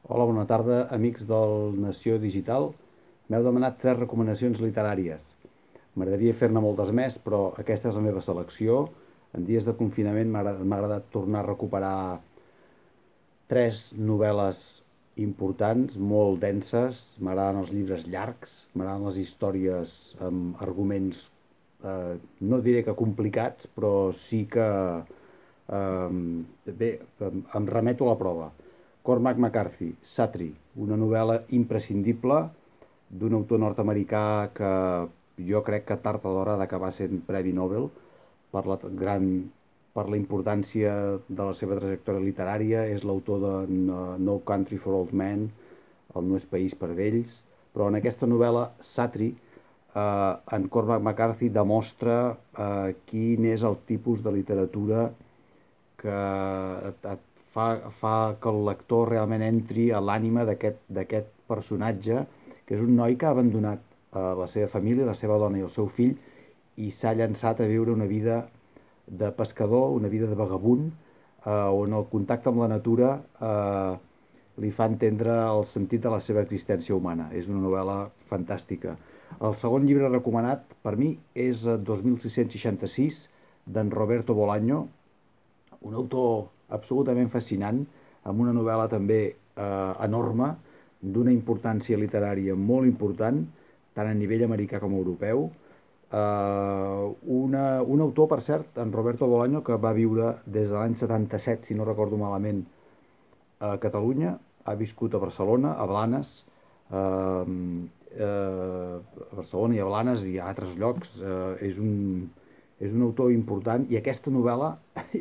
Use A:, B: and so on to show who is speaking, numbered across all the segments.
A: Hola, bona tarda, amics del Nació Digital. M'heu demanat 3 recomanacions literàries. M'agradaria fer-ne moltes més, però aquesta és la meva selecció. En dies de confinament m'ha agradat tornar a recuperar 3 novel·les importants, molt denses. M'agraden els llibres llargs, m'agraden les històries amb arguments, no diré que complicats, però sí que, bé, em remeto a la prova. Cormac McCarthy, Satri, una novel·la imprescindible d'un autor nord-americà que jo crec que tard o d'hora ha d'acabar sent Premi Nobel per la gran per la importància de la seva trajectòria literària. És l'autor de No Country for Old Men, El no és país per vells, però en aquesta novel·la, Satri, en Cormac McCarthy demostra quin és el tipus de literatura que et fa que el lector realment entri a l'ànima d'aquest personatge, que és un noi que ha abandonat la seva família, la seva dona i el seu fill, i s'ha llançat a viure una vida de pescador, una vida de vagabund, on el contacte amb la natura li fa entendre el sentit de la seva existència humana. És una novel·la fantàstica. El segon llibre recomanat per mi és 2666, d'en Roberto Bolaño, un autor absolutament fascinant, amb una novel·la també enorme, d'una importància literària molt important, tant a nivell americà com europeu. Un autor, per cert, en Roberto Bolaño, que va viure des de l'any 77, si no recordo malament, a Catalunya, ha viscut a Barcelona, a Blanes, a Barcelona i a Blanes i a altres llocs. És un autor important, i aquesta novel·la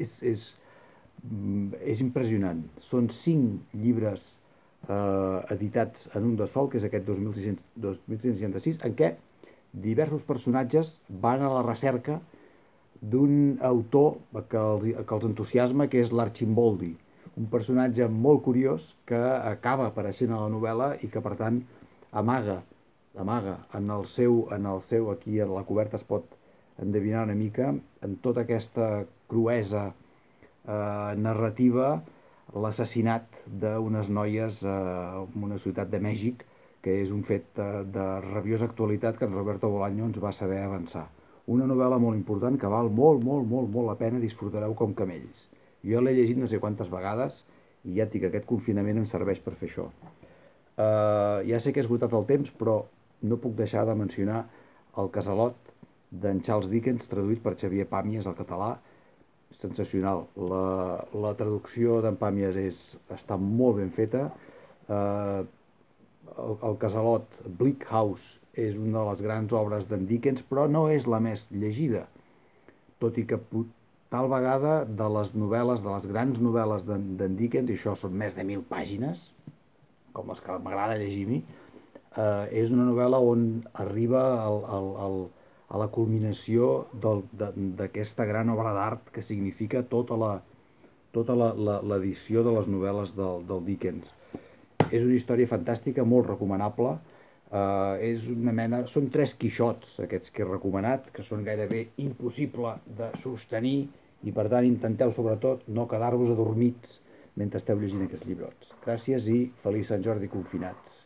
A: és impressionant. Són 5 llibres editats en un de sol, que és aquest 2666, en què diversos personatges van a la recerca d'un autor que els entusiasma, que és l'Archimboldi, un personatge molt curiós que acaba apareixent a la novel·la i que, per tant, amaga en el seu, aquí a la coberta es pot endevinar una mica, en tota aquesta cruesa narrativa, l'assassinat d'unes noies en una ciutat de Mèxic, que és un fet de rabiosa actualitat que en Roberto Bolaño ens va saber avançar. Una novel·la molt important que val molt, molt, molt, molt la pena, disfrutareu com camells. Jo l'he llegit no sé quantes vegades i ja et dic que aquest confinament em serveix per fer això. Ja sé que he esgotat el temps, però no puc deixar de mencionar El Casalot, d'en Charles Dickens, traduït per Xavier Pàmies al català. Sensacional. La traducció d'en Pàmies està molt ben feta. El Casalot, Bleak House, és una de les grans obres d'en Dickens, però no és la més llegida, tot i que tal vegada de les novel·les, de les grans novel·les d'en Dickens, i això són més de 1.000 pàgines, com les que m'agrada llegir a mi, és una novel·la on arriba a la culminació d'aquesta gran obra d'art que significa tota l'edició de les novel·les del Dickens. És una història fantàstica, molt recomanable. Són 3 quixots, aquests que he recomanat, que són gairebé impossible de sostenir, i per tant intenteu sobretot no quedar-vos adormits mentre esteu llegint aquests llibrots. Gràcies i feliç Sant Jordi confinats.